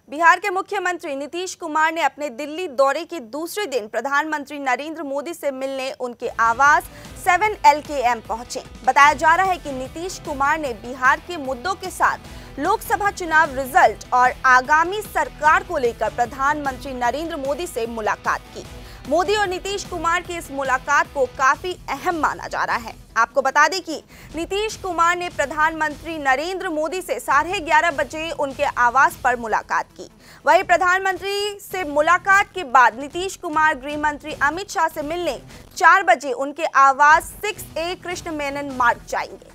बिहार के मुख्यमंत्री नीतीश कुमार ने अपने दिल्ली दौरे के दूसरे दिन प्रधानमंत्री नरेंद्र मोदी से मिलने उनके आवास 7LKM पहुंचे। बताया जा रहा है कि नीतीश कुमार ने बिहार के मुद्दों के साथ लोकसभा चुनाव रिजल्ट और आगामी सरकार को लेकर प्रधानमंत्री नरेंद्र मोदी से मुलाकात की। मोदी और नीतीश कुमार की इस मुलाकात को काफी अहम माना जा रहा है। आपको बता दें कि नीतीश कुमार ने प्रधानमंत्री नरेंद्र मोदी से 11:30 बजे उनके आवास पर मुलाकात की। वहीं प्रधानमंत्री से मुलाकात के बाद नीतीश कुमार गृह मंत्री अमित शाह से मिलने 4 बजे उनके आवास 6A कृष्ण मेनन मार्ग जाएंगे।